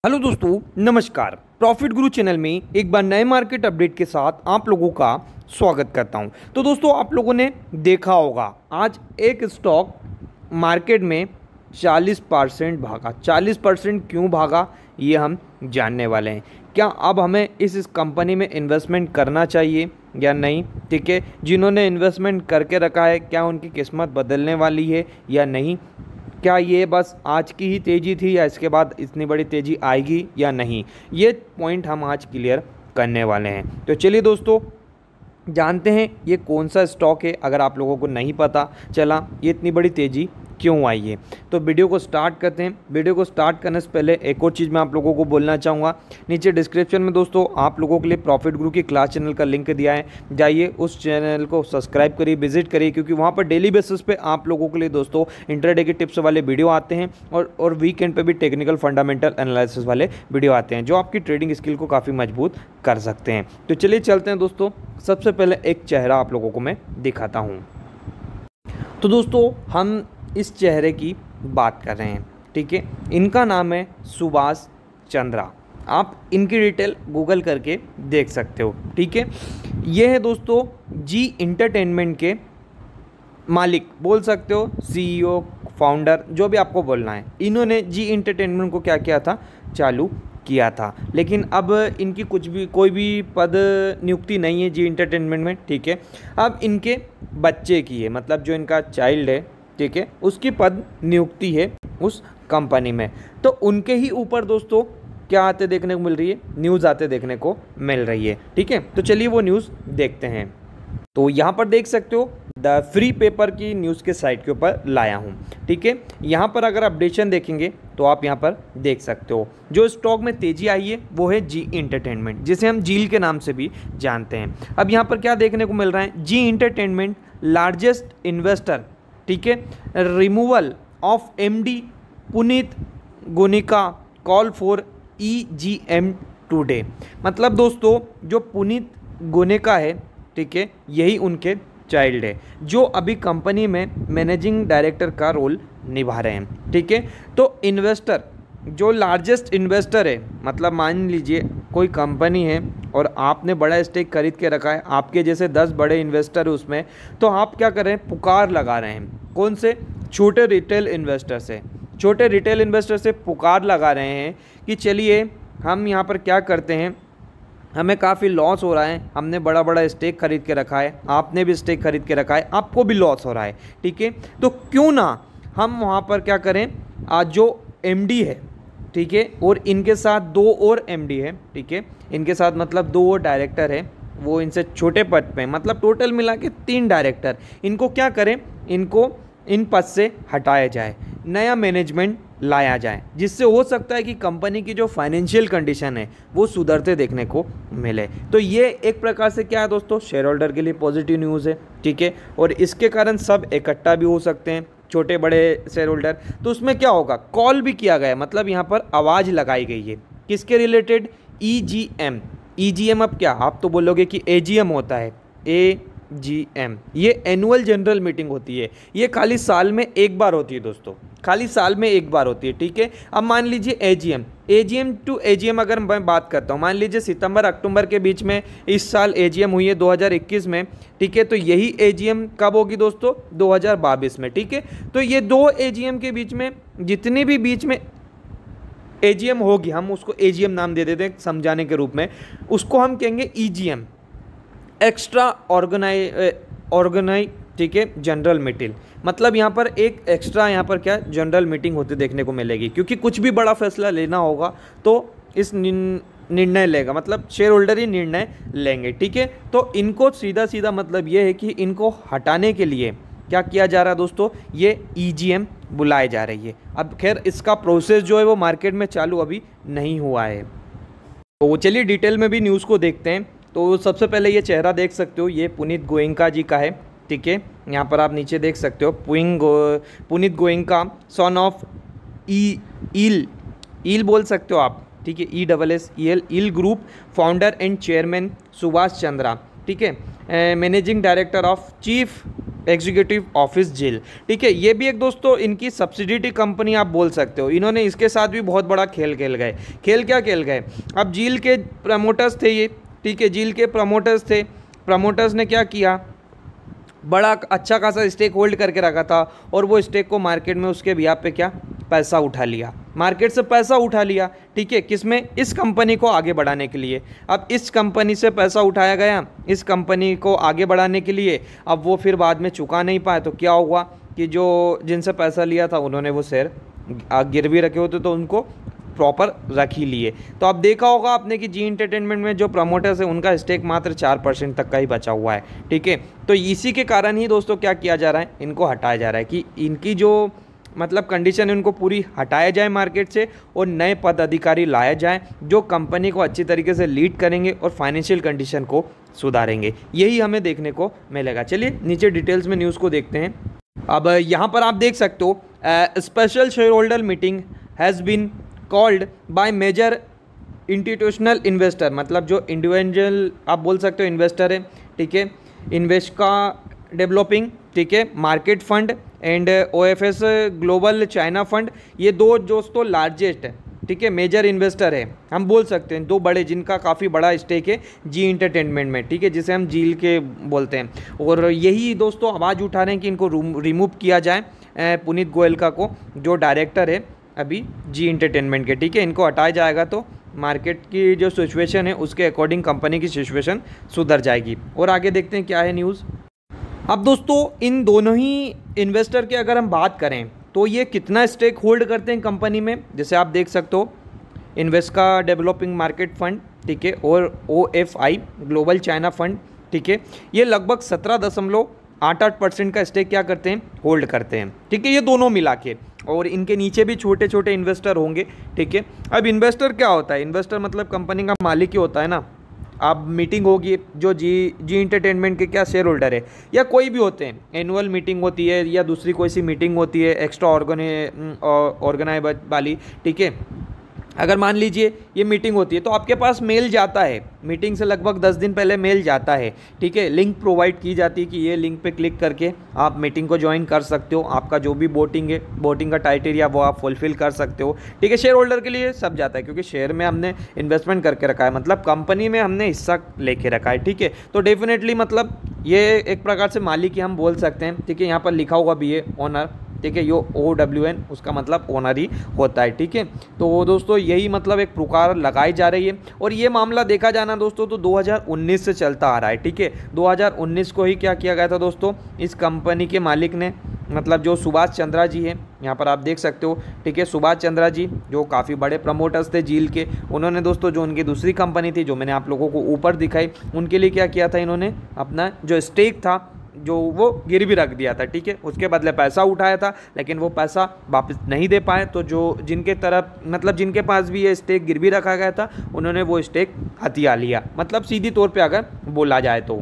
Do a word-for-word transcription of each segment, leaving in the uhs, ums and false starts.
Hello दोस्तों, नमस्कार। Profit गुरु channel में एक बार नए मार्केट अपडेट के साथ आप लोगों का स्वागत करता हूं। तो दोस्तों, आप लोगों ने देखा होगा आज एक स्टॉक मार्केट में चालीस परसेंट भागा। चालीस परसेंट क्यों भागा ये हम जानने वाले हैं। क्या अब हमें इस इस कंपनी में इन्वेस्टमेंट करना चाहिए या नहीं? ठीक है, जिन्होंने इन्वेस्टमेंट करके रखा है क्या उनकी किस्मत बदलने वाली है या नहीं? क्या ये बस आज की ही तेज़ी थी या इसके बाद इतनी बड़ी तेज़ी आएगी या नहीं? ये पॉइंट हम आज क्लियर करने वाले हैं। तो चलिए दोस्तों, जानते हैं ये कौन सा स्टॉक है। अगर आप लोगों को नहीं पता चला ये इतनी बड़ी तेज़ी क्यों आई है, तो वीडियो को स्टार्ट करते हैं। वीडियो को स्टार्ट करने से पहले एक और चीज़ मैं आप लोगों को बोलना चाहूँगा। नीचे डिस्क्रिप्शन में दोस्तों आप लोगों के लिए प्रॉफिट गुरु की क्लास चैनल का लिंक दिया है, जाइए उस चैनल को सब्सक्राइब करिए, विजिट करिए, क्योंकि वहाँ पर डेली बेसिस पे आप लोगों के लिए दोस्तों इंट्राडे के टिप्स वाले वीडियो आते हैं और और वीकेंड पे भी टेक्निकल फंडामेंटल एनालिसिस वाले वीडियो आते हैं जो आपकी ट्रेडिंग स्किल को काफ़ी मजबूत कर सकते हैं। तो चलिए चलते हैं दोस्तों। सबसे पहले एक चेहरा आप लोगों को मैं दिखाता हूँ। तो दोस्तों, हम इस चेहरे की बात कर रहे हैं, ठीक है। इनका नाम है सुभाष चंद्रा। आप इनकी डिटेल गूगल करके देख सकते हो, ठीक है। ये है दोस्तों जी इंटरटेनमेंट के मालिक, बोल सकते हो सीईओ, फाउंडर, जो भी आपको बोलना है। इन्होंने जी इंटरटेनमेंट को क्या किया था, चालू किया था। लेकिन अब इनकी कुछ भी कोई भी पद नियुक्ति नहीं है जी इंटरटेनमेंट में, ठीक है। अब इनके बच्चे की है, मतलब जो इनका चाइल्ड है, ठीक है, उसकी पद नियुक्ति है उस कंपनी में। तो उनके ही ऊपर दोस्तों क्या आते देखने को मिल रही है, न्यूज़ आते देखने को मिल रही है, ठीक है। तो चलिए वो न्यूज़ देखते हैं। तो यहाँ पर देख सकते हो द फ्री पेपर की न्यूज़ के साइट के ऊपर लाया हूँ, ठीक है। यहाँ पर अगर अपडेशन देखेंगे तो आप यहाँ पर देख सकते हो जो स्टॉक में तेज़ी आई है वो है जी इंटरटेनमेंट, जिसे हम जील के नाम से भी जानते हैं। अब यहाँ पर क्या देखने को मिल रहा है, जी इंटरटेनमेंट लार्जेस्ट इन्वेस्टर, ठीक है, removal of MD Puneet Goenka call for EGM today. मतलब दोस्तों जो पुनीत गोनिका है, ठीक है, यही उनके चाइल्ड है जो अभी कंपनी में मैनेजिंग डायरेक्टर का रोल निभा रहे हैं, ठीक है। तो इन्वेस्टर जो लार्जेस्ट इन्वेस्टर है, मतलब मान लीजिए कोई कंपनी है और आपने बड़ा स्टेक खरीद के रखा है, आपके जैसे दस बड़े इन्वेस्टर है उसमें, तो आप क्या कर रहे हैं, पुकार लगा रहे हैं। कौन से? छोटे रिटेल इन्वेस्टर से। छोटे रिटेल इन्वेस्टर से पुकार लगा रहे हैं कि चलिए हम यहाँ पर क्या करते हैं, हमें काफ़ी लॉस हो रहा है, हमने बड़ा बड़ा स्टेक खरीद के रखा है, आपने भी स्टेक खरीद के रखा है, आपको भी लॉस हो रहा है, ठीक है। तो क्यों ना हम वहाँ पर क्या करें, आज जो एमडी है, ठीक है, और इनके साथ दो और एमडी है, ठीक है, इनके साथ मतलब दो और डायरेक्टर है, वो इनसे छोटे पद पे, मतलब टोटल मिला के तीन डायरेक्टर, इनको क्या करें, इनको इन पद से हटाया जाए, नया मैनेजमेंट लाया जाए, जिससे हो सकता है कि कंपनी की जो फाइनेंशियल कंडीशन है वो सुधरते देखने को मिले। तो ये एक प्रकार से क्या है दोस्तों, शेयर होल्डर के लिए पॉजिटिव न्यूज़ है, ठीक है। और इसके कारण सब इकट्ठा भी हो सकते हैं, छोटे बड़े शेयर होल्डर। तो उसमें क्या होगा, कॉल भी किया गया है, मतलब यहाँ पर आवाज़ लगाई गई है किसके रिलेटेड, ईजीएम। ईजीएम अब क्या, आप तो बोलोगे कि एजीएम होता है, ए जी एम, ये एनुअल जनरल मीटिंग होती है, ये खाली साल में एक बार होती है दोस्तों, खाली साल में एक बार होती है, ठीक है। अब मान लीजिए एजीएम, एजीएम टू एजीएम अगर मैं बात करता हूँ, मान लीजिए सितंबर अक्टूबर के बीच में इस साल एजीएम हुई है दो हज़ार इक्कीस में, ठीक है। तो यही एजीएम कब होगी दोस्तों, दो हज़ार बाईस में, ठीक है। तो ये दो एजीएम के बीच में जितनी भी बीच में एजीएम होगी, हम उसको एजीएम नाम दे देते हैं समझाने के रूप में, उसको हम कहेंगे ईजीएम, एक्स्ट्रा ऑर्गेनाइज ऑर्गेनाइज ठीक है, जनरल मीटिंग। मतलब यहाँ पर एक एक्स्ट्रा यहाँ पर क्या जनरल मीटिंग होते देखने को मिलेगी, क्योंकि कुछ भी बड़ा फैसला लेना होगा तो इस निर्णय लेगा, मतलब शेयर होल्डर ही निर्णय लेंगे, ठीक है। तो इनको सीधा सीधा मतलब ये है कि इनको हटाने के लिए क्या किया जा रहा है दोस्तों, ये ईजीएम बुलाए जा रही है। अब खैर इसका प्रोसेस जो है वो मार्केट में चालू अभी नहीं हुआ है। तो चलिए डिटेल में भी न्यूज़ को देखते हैं। तो सबसे पहले ये चेहरा देख सकते हो, ये पुनीत गोयनका जी का है, ठीक है। यहाँ पर आप नीचे देख सकते हो पुइंग गो, पुनीत गोयनका, सन ऑफ ई ईल ईल बोल सकते हो आप, ठीक है, E double S E L ईल group founder and chairman Subhash Chandra, ठीक है, managing director of chief executive office जेल, ठीक है। ये भी एक दोस्तों इनकी सब्सिडियरी कंपनी आप बोल सकते हो। इन्होंने इसके साथ भी बहुत बड़ा खेल खेल गए। खेल क्या खेल गए, अब झील के प्रमोटर्स थे ये, ठीक है, झील के प्रमोटर्स थे। प्रमोटर्स ने क्या किया, बड़ा अच्छा खासा स्टेक होल्ड करके रखा था और वो स्टेक को मार्केट में उसके बिहाफ पे क्या पैसा उठा लिया, मार्केट से पैसा उठा लिया, ठीक है, किसमें, इस कंपनी को आगे बढ़ाने के लिए। अब इस कंपनी से पैसा उठाया गया इस कंपनी को आगे बढ़ाने के लिए, अब वो फिर बाद में चुका नहीं पाए तो क्या हुआ कि जो जिनसे पैसा लिया था उन्होंने वो शेयर गिरवी रखे होते तो उनको प्रॉपर रख ही लिए। तो अब देखा होगा आपने कि जी इंटरटेनमेंट में जो प्रमोटर्स है उनका स्टेक मात्र चार परसेंट तक का ही बचा हुआ है, ठीक है। तो इसी के कारण ही दोस्तों क्या किया जा रहा है, इनको हटाया जा रहा है कि इनकी जो मतलब कंडीशन है उनको पूरी हटाया जाए मार्केट से और नए पदाधिकारी लाया जाए जो कंपनी को अच्छी तरीके से लीड करेंगे और फाइनेंशियल कंडीशन को सुधारेंगे। यही हमें देखने को मिलेगा। चलिए नीचे डिटेल्स में न्यूज़ को देखते हैं। अब यहाँ पर आप देख सकते हो, special share holder meeting has been called by major institutional investor, मतलब जो इंडिविजुअल आप बोल सकते हो इन्वेस्टर है, ठीक है, इन्वेस्ट का डेवलपिंग, ठीक है, market fund and O F S global China fund, ये दो दोस्तों लार्जेस्ट है, ठीक है, मेजर इन्वेस्टर है, हम बोल सकते हैं दो बड़े जिनका काफ़ी बड़ा स्टेक है जी इंटरटेनमेंट में, ठीक है, जिसे हम झील के बोलते हैं। और यही दोस्तों आवाज़ उठा रहे हैं कि इनको रिमूव किया जाए पुनीत गोयल का को, जो डायरेक्टर है अभी जी इंटरटेनमेंट के, ठीक है, इनको हटाया जाएगा तो मार्केट की जो सिचुएशन है उसके अकॉर्डिंग कंपनी की सिचुएशन सुधर जाएगी। और आगे देखते हैं क्या है न्यूज़। अब दोस्तों इन दोनों ही इन्वेस्टर की अगर हम बात करें तो ये कितना स्टेक होल्ड करते हैं कंपनी में, जैसे आप देख सकते हो इन्वेस्ट का डेवलपिंग मार्केट फंड, ठीक है, और O F I global China fund, ठीक है, ये लगभग सत्रह दशमलव आठ आठ परसेंट का स्टेक क्या करते हैं, होल्ड करते हैं, ठीक है, ये दोनों मिला के। और इनके नीचे भी छोटे छोटे इन्वेस्टर होंगे, ठीक है। अब इन्वेस्टर क्या होता है, इन्वेस्टर मतलब कंपनी का मालिक ही होता है ना। अब मीटिंग होगी जो जी जी इंटरटेनमेंट के क्या शेयर होल्डर है या कोई भी होते हैं, एनुअल मीटिंग होती है या दूसरी कोई सी मीटिंग होती है एक्स्ट्रा ऑर्गेने ऑर्गेनाइज वाली, ठीक है, अगर मान लीजिए ये मीटिंग होती है तो आपके पास मेल जाता है, मीटिंग से लगभग दस दिन पहले मेल जाता है, ठीक है, लिंक प्रोवाइड की जाती है कि ये लिंक पे क्लिक करके आप मीटिंग को ज्वाइन कर सकते हो, आपका जो भी वोटिंग है वोटिंग का क्राइटेरिया वो आप फुलफिल कर सकते हो, ठीक है। शेयर होल्डर के लिए सब जाता है क्योंकि शेयर में हमने इन्वेस्टमेंट करके रखा है, मतलब कंपनी में हमने हिस्सा लेके रखा है, ठीक है। तो डेफिनेटली मतलब ये एक प्रकार से मालिक ही हम बोल सकते हैं, ठीक है, यहाँ पर लिखा हुआ भी है ओनर, ठीक है, यो ओ डब्ल्यू एन उसका मतलब ओनर ही होता है, ठीक है। तो दोस्तों यही मतलब एक पुकार लगाई जा रही है और ये मामला देखा जाना दोस्तों तो दो हज़ार उन्नीस से चलता आ रहा है, ठीक है। दो हज़ार उन्नीस को ही क्या किया गया था दोस्तों, इस कंपनी के मालिक ने मतलब जो सुभाष चंद्रा जी हैं, यहाँ पर आप देख सकते हो, ठीक है, सुभाष चंद्रा जी जो काफ़ी बड़े प्रमोटर्स थे झील के, उन्होंने दोस्तों जो उनकी दूसरी कंपनी थी जो मैंने आप लोगों को ऊपर दिखाई, उनके लिए क्या किया था, इन्होंने अपना जो स्टेक था जो वो गिरवी रख दिया था, ठीक है, उसके बदले पैसा उठाया था लेकिन वो पैसा वापस नहीं दे पाए। तो जो जिनके तरफ मतलब जिनके पास भी ये स्टेक गिरवी रखा गया था उन्होंने वो स्टेक हथिया लिया, मतलब सीधी तौर पे अगर बोला जाए तो।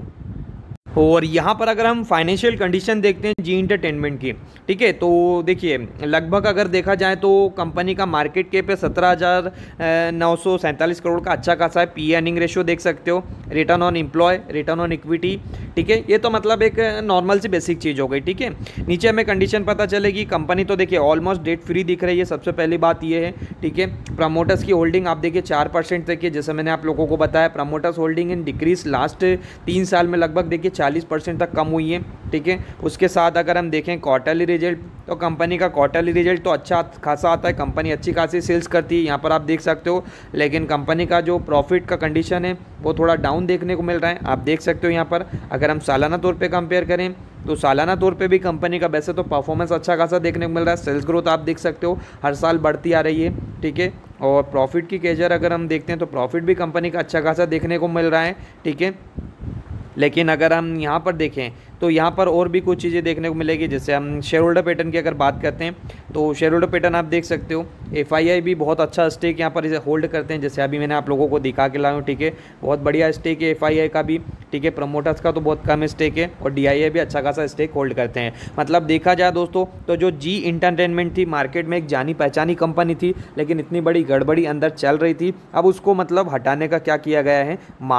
और यहाँ पर अगर हम फाइनेंशियल कंडीशन देखते हैं जी इंटरटेनमेंट की, ठीक है, तो देखिए लगभग अगर देखा जाए तो कंपनी का मार्केट कैप है सत्रह हज़ार नौ सौ सैंतालीस करोड़ का, अच्छा खासा है। पी अर्निंग रेशियो देख सकते हो, return on employ, return on equity, ठीक है, ये तो मतलब एक नॉर्मल सी बेसिक चीज़ हो गई, ठीक है। नीचे हमें कंडीशन पता चलेगी, कंपनी तो देखिए ऑलमोस्ट डेट फ्री दिख रही है, सबसे पहली बात ये है, ठीक है। प्रमोटर्स की होल्डिंग आप देखिए चार परसेंट देखिए, जैसे मैंने आप लोगों को बताया promoters holding in decrease last तीन साल में लगभग देखिए चालीस परसेंट तक कम हुई है, ठीक है। उसके साथ अगर हम देखें क्वार्टरली रिजल्ट तो कंपनी का क्वार्टरली रिजल्ट तो अच्छा खासा आता है, कंपनी अच्छी खासी सेल्स करती है, यहाँ पर आप देख सकते हो। लेकिन कंपनी का जो प्रॉफिट का कंडीशन है वो थोड़ा डाउन देखने को मिल रहा है, आप देख सकते हो यहाँ पर। अगर हम सालाना तौर पे कंपेयर करें तो सालाना तौर पे भी कंपनी का वैसे तो परफॉर्मेंस अच्छा खासा देखने को मिल रहा है, सेल्स ग्रोथ आप देख सकते हो हर साल बढ़ती आ रही है, ठीक है। और प्रॉफिट की केजर अगर हम देखते हैं तो प्रॉफिट भी कंपनी का अच्छा खासा देखने को मिल रहा है, ठीक है। लेकिन अगर हम यहाँ पर देखें तो यहाँ पर और भी कुछ चीज़ें देखने को मिलेगी, जैसे हम शेयर होल्डर पैटर्न की अगर बात करते हैं तो शेयर होल्डर पैटर्न आप देख सकते हो, एफ आई आई भी बहुत अच्छा स्टेक यहाँ पर इसे होल्ड करते हैं, जैसे अभी मैंने आप लोगों को दिखा के लाया हूँ, ठीक है, बहुत बढ़िया स्टेक है एफ आई आई का भी, ठीक है। प्रमोटर्स का तो बहुत कम स्टेक है और डी आई आई भी अच्छा खासा स्टेक होल्ड करते हैं। मतलब देखा जाए दोस्तों तो जो जी इंटरटेनमेंट थी मार्केट में एक जानी पहचानी कंपनी थी, लेकिन इतनी बड़ी गड़बड़ी अंदर चल रही थी, अब उसको मतलब हटाने का क्या किया गया है, मांग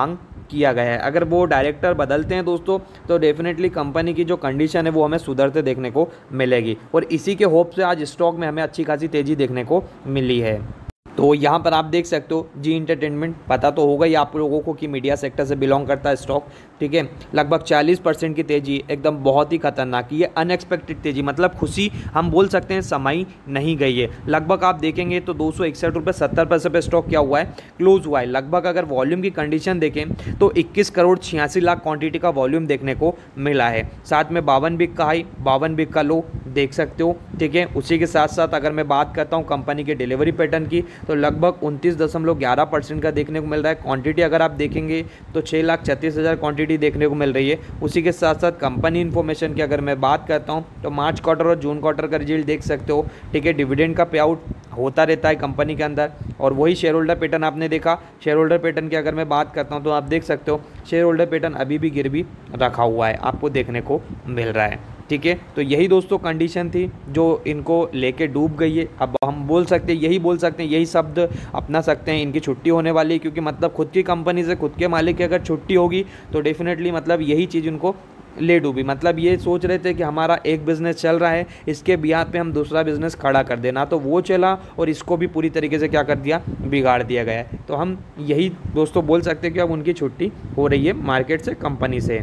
किया गया है। अगर वो डायरेक्टर बदलते हैं दोस्तों तो डेफिनेटली कंपनी की जो कंडीशन है वो हमें सुधरते देखने को मिलेगी, और इसी के होप से आज स्टॉक में हमें अच्छी खासी तेज़ी देखने को मिली है। तो यहाँ पर आप देख सकते हो जी इंटरटेनमेंट, पता तो होगा ही आप लोगों को कि मीडिया सेक्टर से बिलोंग करता है स्टॉक, ठीक है। लगभग चालीस परसेंट की तेज़ी, एकदम बहुत ही खतरनाक, ये अनएक्सपेक्टेड तेज़ी, मतलब खुशी हम बोल सकते हैं समाई नहीं गई है। लगभग आप देखेंगे तो दो सौ इकसठ रुपये सत्तर पैसे पे स्टॉक क्या हुआ है, क्लोज हुआ है। लगभग अगर वॉल्यूम की कंडीशन देखें तो इक्कीस करोड़ छियासी लाख क्वान्टिटी का वॉल्यूम देखने को मिला है। साथ में बावन बिक का हाई, बावन बिक का लो देख सकते हो, ठीक है। उसी के साथ साथ अगर मैं बात करता हूँ कंपनी के डिलीवरी पैटर्न की तो लगभग उनतीस दशमलव ग्यारह परसेंट का देखने को मिल रहा है। क्वांटिटी अगर आप देखेंगे तो छः लाख छत्तीस हज़ार क्वान्टिटी देखने को मिल रही है। उसी के साथ साथ कंपनी इन्फॉर्मेशन की अगर मैं बात करता हूँ तो मार्च क्वार्टर और जून क्वार्टर का रिजल्ट देख सकते हो, ठीक है। डिविडेंड का पे आउट होता रहता है कंपनी के अंदर, और वही शेयर होल्डर पैटर्न आपने देखा। शेयर होल्डर पैटर्न की अगर मैं बात करता हूँ तो आप देख सकते हो शेयर होल्डर पैटर्न अभी भी गिर भी रखा हुआ है, आपको देखने को मिल रहा है, ठीक है। तो यही दोस्तों कंडीशन थी जो इनको लेके डूब गई है। अब हम बोल सकते हैं, यही बोल सकते हैं, यही शब्द अपना सकते हैं, इनकी छुट्टी होने वाली है, क्योंकि मतलब खुद की कंपनी से खुद के मालिक की अगर छुट्टी होगी तो डेफिनेटली मतलब यही चीज़ उनको ले डूबी। मतलब ये सोच रहे थे कि हमारा एक बिज़नेस चल रहा है, इसके बिहार पे हम दूसरा बिज़नेस खड़ा कर देना, तो वो चला और इसको भी पूरी तरीके से क्या कर दिया, बिगाड़ दिया गया है। तो हम यही दोस्तों बोल सकते हैं कि अब उनकी छुट्टी हो रही है मार्केट से, कंपनी से।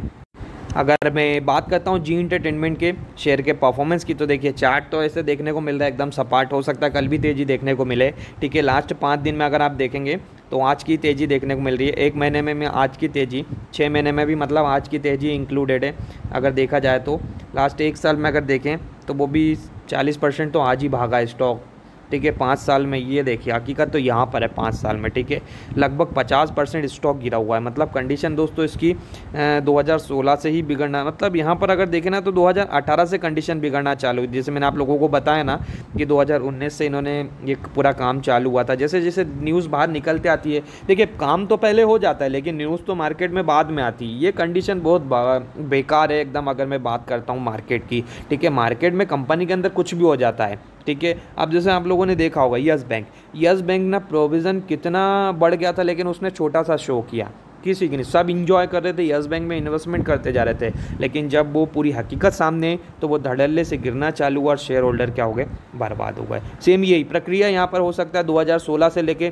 अगर मैं बात करता हूँ जी इंटरटेनमेंट के शेयर के परफॉर्मेंस की तो देखिए चार्ट तो ऐसे देखने को मिल रहा है एकदम सपाट, हो सकता है कल भी तेज़ी देखने को मिले, ठीक है। लास्ट पाँच दिन में अगर आप देखेंगे तो आज की तेज़ी देखने को मिल रही है। एक महीने में में आज की तेज़ी, छः महीने में भी मतलब आज की तेज़ी इंक्लूडेड है। अगर देखा जाए तो लास्ट एक साल में अगर देखें तो वो भी चालीस परसेंट तो आज ही भागा है स्टॉक, ठीक है। पाँच साल में ये देखिए हकीकत तो यहाँ पर है, पाँच साल में, ठीक है, लगभग पचास परसेंट स्टॉक गिरा हुआ है। मतलब कंडीशन दोस्तों इसकी दो हज़ार सोलह से ही बिगड़ना, मतलब यहाँ पर अगर देखें ना तो दो हज़ार अठारह से कंडीशन बिगड़ना चालू हुई। जैसे मैंने आप लोगों को बताया ना कि दो हज़ार उन्नीस से इन्होंने ये पूरा काम चालू हुआ था। जैसे जैसे न्यूज़ बाहर निकलते आती है, देखिए काम तो पहले हो जाता है लेकिन न्यूज़ तो मार्केट में बाद में आती है। ये कंडीशन बहुत बेकार है एकदम, अगर मैं बात करता हूँ मार्केट की, ठीक है। मार्केट में कंपनी के अंदर कुछ भी हो जाता है, ठीक है। अब जैसे आप लोगों ने देखा होगा यस बैंक, यस बैंक ना प्रोविज़न कितना बढ़ गया था लेकिन उसने छोटा सा शो किया, किसी की नहीं, सब इंजॉय कर रहे थे, यस बैंक में इन्वेस्टमेंट करते जा रहे थे। लेकिन जब वो पूरी हकीकत सामने आई तो वो धड़ल्ले से गिरना चालू हुआ और शेयर होल्डर क्या हो गए, बर्बाद हो गए। सेम यही प्रक्रिया यहाँ पर हो सकता है दो हज़ार सोलह से लेके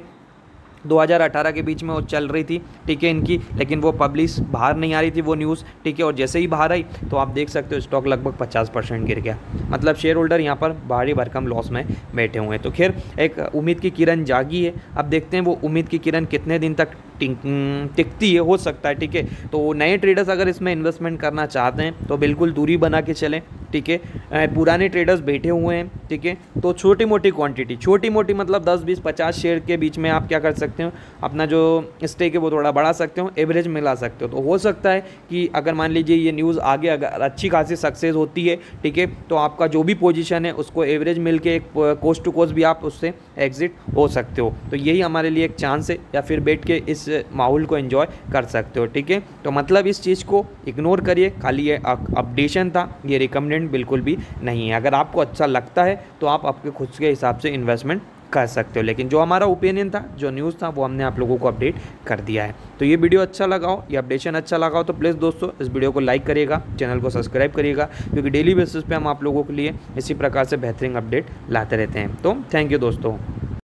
दो हज़ार अठारह के बीच में वो चल रही थी, ठीक है इनकी, लेकिन वो पब्लिश बाहर नहीं आ रही थी वो न्यूज़, ठीक है। और जैसे ही बाहर आई तो आप देख सकते हो स्टॉक लगभग पचास परसेंट गिर गया। मतलब शेयर होल्डर यहाँ पर भारी भरकम लॉस में बैठे हुए हैं। तो खैर एक उम्मीद की किरण जागी है, अब देखते हैं वो उम्मीद की किरण कितने दिन तक टिकती है, हो सकता है, ठीक है। तो नए ट्रेडर्स अगर इसमें इन्वेस्टमेंट करना चाहते हैं तो बिल्कुल दूरी बना के चलें, ठीक है। पुराने ट्रेडर्स बैठे हुए हैं, ठीक है, तो छोटी मोटी क्वांटिटी, छोटी मोटी मतलब दस बीस पचास शेयर के बीच में आप क्या कर सकते हो, अपना जो स्टेक है वो थोड़ा बढ़ा सकते हो, एवरेज मिला सकते हो। तो हो सकता है कि अगर मान लीजिए ये न्यूज़ आगे अगर अच्छी खासी सक्सेस होती है, ठीक है, तो आपका जो भी पोजीशन है उसको एवरेज मिल के एक कोस्ट टू कोस्ट भी आप उससे एग्जिट हो सकते हो। तो यही हमारे लिए एक चांस है, या फिर बैठ के इस माहौल को एंजॉय कर सकते हो, ठीक है। तो मतलब इस चीज़ को इग्नोर करिए, खाली ये अपडेशन था, ये रिकमेंडेड बिल्कुल भी नहीं है। अगर आपको अच्छा लगता है तो आप आपके खुद के हिसाब से इन्वेस्टमेंट कर सकते हो, लेकिन जो हमारा ओपिनियन था, जो न्यूज़ था, वो हमने आप लोगों को अपडेट कर दिया है। तो ये वीडियो अच्छा लगा हो, ये अपडेशन अच्छा लगा हो तो प्लीज़ दोस्तों इस वीडियो को लाइक करिएगा, चैनल को सब्सक्राइब करिएगा, क्योंकि डेली बेसिस पे हम आप लोगों के लिए इसी प्रकार से बेहतरीन अपडेट लाते रहते हैं। तो थैंक यू दोस्तों।